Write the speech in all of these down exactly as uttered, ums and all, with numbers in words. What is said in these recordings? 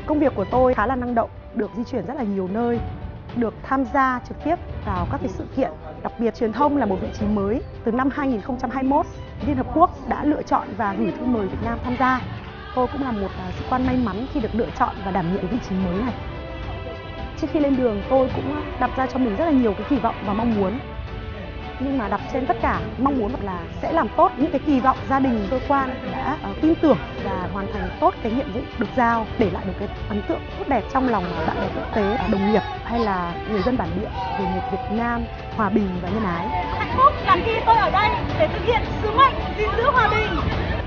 Công việc của tôi khá là năng động, được di chuyển rất là nhiều nơi, được tham gia trực tiếp vào các cái sự kiện. Đặc biệt truyền thông là một vị trí mới. Từ năm hai nghìn không trăm hai mươi mốt, Liên Hợp Quốc đã lựa chọn và gửi thư mời Việt Nam tham gia. Tôi cũng là một sĩ quan may mắn khi được lựa chọn và đảm nhiệm vị trí mới này. Trước khi lên đường, tôi cũng đặt ra cho mình rất là nhiều cái kỳ vọng và mong muốn. Nhưng mà đặt trên tất cả mong muốn là sẽ làm tốt những cái kỳ vọng gia đình, cơ quan đã uh, tin tưởng và hoàn thành tốt cái nhiệm vụ được giao, để lại được cái ấn tượng tốt đẹp trong lòng bạn bè quốc tế, đồng nghiệp hay là người dân bản địa về một Việt Nam hòa bình và nhân ái. Hạnh phúc là khi tôi ở đây để thực hiện sứ mệnh gìn giữ hòa bình.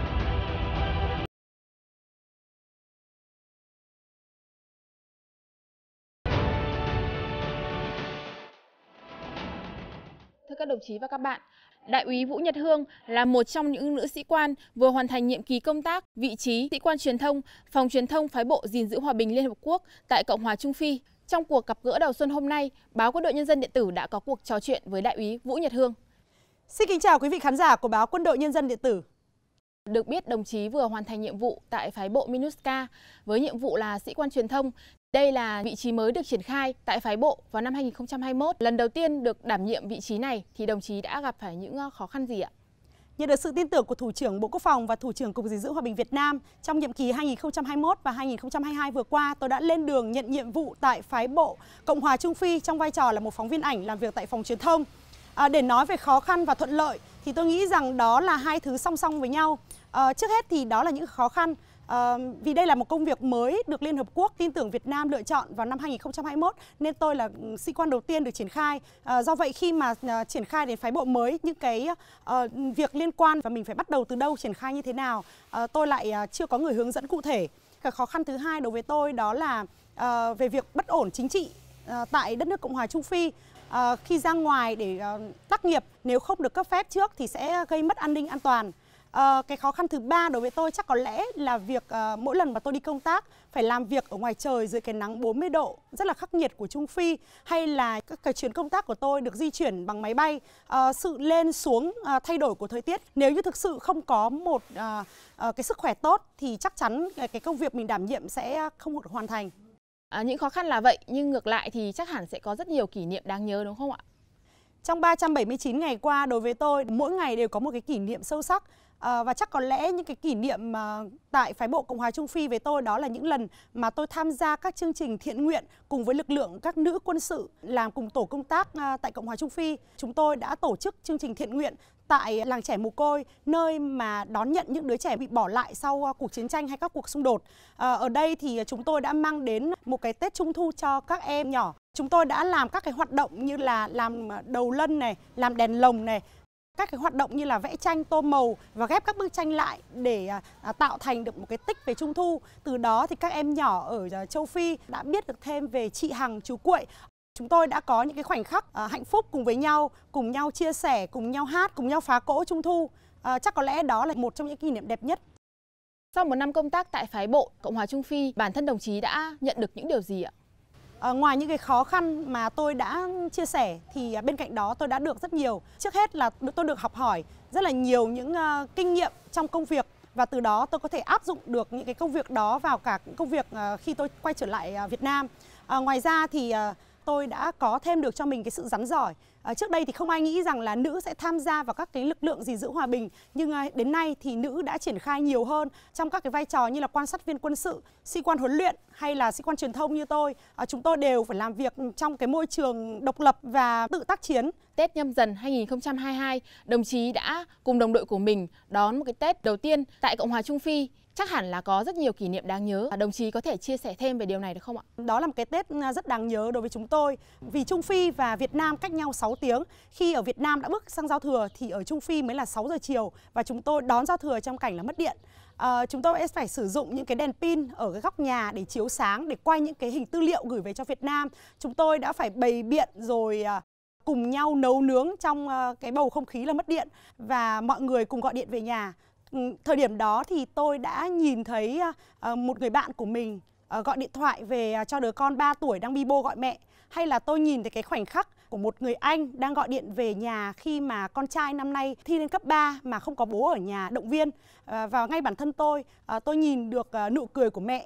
Thưa các đồng chí và các bạn, Đại úy Vũ Nhật Hương là một trong những nữ sĩ quan vừa hoàn thành nhiệm kỳ công tác vị trí sĩ quan truyền thông, phòng truyền thông phái bộ gìn giữ hòa bình Liên Hợp Quốc tại Cộng hòa Trung Phi. Trong cuộc gặp gỡ đầu xuân hôm nay, báo Quân đội Nhân dân điện tử đã có cuộc trò chuyện với Đại úy Vũ Nhật Hương. Xin kính chào quý vị khán giả của báo Quân đội Nhân dân điện tử. Được biết, đồng chí vừa hoàn thành nhiệm vụ tại phái bộ MINUSCA với nhiệm vụ là sĩ quan truyền thông. Đây là vị trí mới được triển khai tại phái bộ vào năm hai nghìn không trăm hai mươi mốt. Lần đầu tiên được đảm nhiệm vị trí này thì đồng chí đã gặp phải những khó khăn gì ạ? Nhận được sự tin tưởng của Thủ trưởng Bộ Quốc phòng và Thủ trưởng Cục gìn giữ hòa bình Việt Nam, trong nhiệm kỳ hai nghìn không trăm hai mươi mốt và hai nghìn không trăm hai mươi hai vừa qua, tôi đã lên đường nhận nhiệm vụ tại phái bộ Cộng hòa Trung Phi trong vai trò là một phóng viên ảnh làm việc tại phòng truyền thông. À, để nói về khó khăn và thuận lợi thì tôi nghĩ rằng đó là hai thứ song song với nhau. À, trước hết thì đó là những khó khăn. À, vì đây là một công việc mới được Liên Hợp Quốc tin tưởng Việt Nam lựa chọn vào năm hai nghìn không trăm hai mươi mốt, nên tôi là sĩ quan đầu tiên được triển khai. À, do vậy khi mà à, triển khai đến phái bộ mới, những cái à, việc liên quan và mình phải bắt đầu từ đâu, triển khai như thế nào, à, tôi lại à, chưa có người hướng dẫn cụ thể. Cái khó khăn thứ hai đối với tôi đó là à, về việc bất ổn chính trị à, tại đất nước Cộng hòa Trung Phi. À, khi ra ngoài để à, tác nghiệp, nếu không được cấp phép trước thì sẽ gây mất an ninh an toàn. À, cái khó khăn thứ ba đối với tôi chắc có lẽ là việc à, mỗi lần mà tôi đi công tác phải làm việc ở ngoài trời dưới cái nắng bốn mươi độ rất là khắc nghiệt của Trung Phi, hay là các cái chuyến công tác của tôi được di chuyển bằng máy bay, à, sự lên xuống à, thay đổi của thời tiết. Nếu như thực sự không có một à, à, cái sức khỏe tốt thì chắc chắn cái, cái công việc mình đảm nhiệm sẽ không được hoàn thành. À, những khó khăn là vậy, nhưng ngược lại thì chắc hẳn sẽ có rất nhiều kỷ niệm đáng nhớ đúng không ạ? Trong ba trăm bảy mươi chín ngày qua, đối với tôi, mỗi ngày đều có một cái kỷ niệm sâu sắc. À, và chắc có lẽ những cái kỷ niệm mà tại phái bộ Cộng hòa Trung Phi với tôi đó là những lần mà tôi tham gia các chương trình thiện nguyện cùng với lực lượng các nữ quân sự làm cùng tổ công tác à, tại Cộng hòa Trung Phi. Chúng tôi đã tổ chức chương trình thiện nguyện tại làng trẻ mồ côi, nơi mà đón nhận những đứa trẻ bị bỏ lại sau cuộc chiến tranh hay các cuộc xung đột. À, ở đây thì chúng tôi đã mang đến một cái Tết Trung thu cho các em nhỏ. Chúng tôi đã làm các cái hoạt động như là làm đầu lân này, làm đèn lồng này, các cái hoạt động như là vẽ tranh, tô màu và ghép các bức tranh lại để à, tạo thành được một cái tích về Trung thu. Từ đó thì các em nhỏ ở à, châu Phi đã biết được thêm về chị Hằng, chú Cuội. Chúng tôi đã có những cái khoảnh khắc à, hạnh phúc cùng với nhau, cùng nhau chia sẻ, cùng nhau hát, cùng nhau phá cỗ Trung thu. À, chắc có lẽ đó là một trong những kỷ niệm đẹp nhất. Sau một năm công tác tại phái bộ Cộng hòa Trung Phi, bản thân đồng chí đã nhận được những điều gì ạ? À, ngoài những cái khó khăn mà tôi đã chia sẻ thì bên cạnh đó tôi đã được rất nhiều. Trước hết là tôi được học hỏi rất là nhiều những uh, kinh nghiệm trong công việc, và từ đó tôi có thể áp dụng được những cái công việc đó vào cả những công việc uh, khi tôi quay trở lại uh, Việt Nam. À, ngoài ra thì uh, tôi đã có thêm được cho mình cái sự rắn giỏi. À, trước đây thì không ai nghĩ rằng là nữ sẽ tham gia vào các cái lực lượng gìn giữ hòa bình, nhưng à, đến nay thì nữ đã triển khai nhiều hơn trong các cái vai trò như là quan sát viên quân sự, sĩ quan huấn luyện hay là sĩ quan truyền thông như tôi. À, chúng tôi đều phải làm việc trong cái môi trường độc lập và tự tác chiến. Tết Nhâm Dần hai nghìn không trăm hai mươi hai, đồng chí đã cùng đồng đội của mình đón một cái Tết đầu tiên tại Cộng hòa Trung Phi. Chắc hẳn là có rất nhiều kỷ niệm đáng nhớ. Đồng chí có thể chia sẻ thêm về điều này được không ạ? Đó là một cái Tết rất đáng nhớ đối với chúng tôi. Vì Trung Phi và Việt Nam cách nhau sáu tiếng. Khi ở Việt Nam đã bước sang giao thừa thì ở Trung Phi mới là sáu giờ chiều. Và chúng tôi đón giao thừa trong cảnh là mất điện. À, chúng tôi phải sử dụng những cái đèn pin ở cái góc nhà để chiếu sáng, để quay những cái hình tư liệu gửi về cho Việt Nam. Chúng tôi đã phải bày biện rồi à, cùng nhau nấu nướng trong à, cái bầu không khí là mất điện. Và mọi người cùng gọi điện về nhà. Thời điểm đó thì tôi đã nhìn thấy uh, một người bạn của mình uh, gọi điện thoại về uh, cho đứa con ba tuổi đang bi bô gọi mẹ. Hay là tôi nhìn thấy cái khoảnh khắc của một người anh đang gọi điện về nhà khi mà con trai năm nay thi lên cấp ba mà không có bố ở nhà động viên. Uh, và ngay bản thân tôi, uh, tôi nhìn được uh, nụ cười của mẹ chứa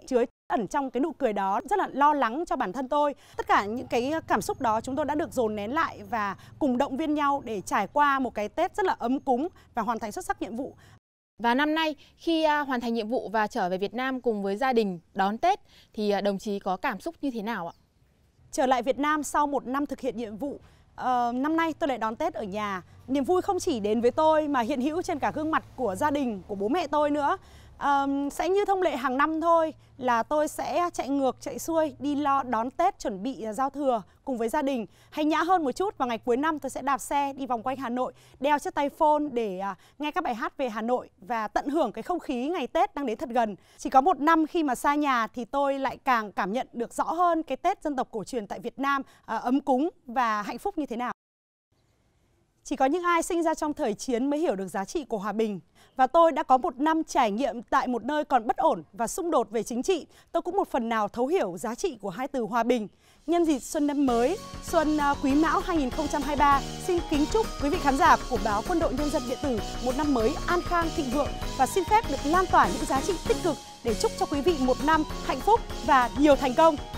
Ẩn trong cái nụ cười đó rất là lo lắng cho bản thân tôi. Tất cả những cái cảm xúc đó chúng tôi đã được dồn nén lại và cùng động viên nhau để trải qua một cái Tết rất là ấm cúng và hoàn thành xuất sắc nhiệm vụ. Và năm nay khi hoàn thành nhiệm vụ và trở về Việt Nam cùng với gia đình đón Tết thì đồng chí có cảm xúc như thế nào ạ? Trở lại Việt Nam sau một năm thực hiện nhiệm vụ, uh, năm nay tôi lại đón Tết ở nhà. Niềm vui không chỉ đến với tôi mà hiện hữu trên cả gương mặt của gia đình, của bố mẹ tôi nữa. Uh, sẽ như thông lệ hàng năm thôi là tôi sẽ chạy ngược chạy xuôi đi lo đón Tết, chuẩn bị giao thừa cùng với gia đình. Hay nhã hơn một chút, vào ngày cuối năm tôi sẽ đạp xe đi vòng quanh Hà Nội, đeo chiếc tai phone để uh, nghe các bài hát về Hà Nội và tận hưởng cái không khí ngày Tết đang đến thật gần. Chỉ có một năm khi mà xa nhà thì tôi lại càng cảm nhận được rõ hơn cái Tết dân tộc cổ truyền tại Việt Nam uh, ấm cúng và hạnh phúc như thế nào. Chỉ có những ai sinh ra trong thời chiến mới hiểu được giá trị của hòa bình. Và tôi đã có một năm trải nghiệm tại một nơi còn bất ổn và xung đột về chính trị. Tôi cũng một phần nào thấu hiểu giá trị của hai từ hòa bình. Nhân dịp xuân năm mới, xuân Quý Mão hai nghìn không trăm hai mươi ba, xin kính chúc quý vị khán giả của báo Quân đội Nhân dân điện tử một năm mới an khang thịnh vượng và xin phép được lan tỏa những giá trị tích cực để chúc cho quý vị một năm hạnh phúc và nhiều thành công.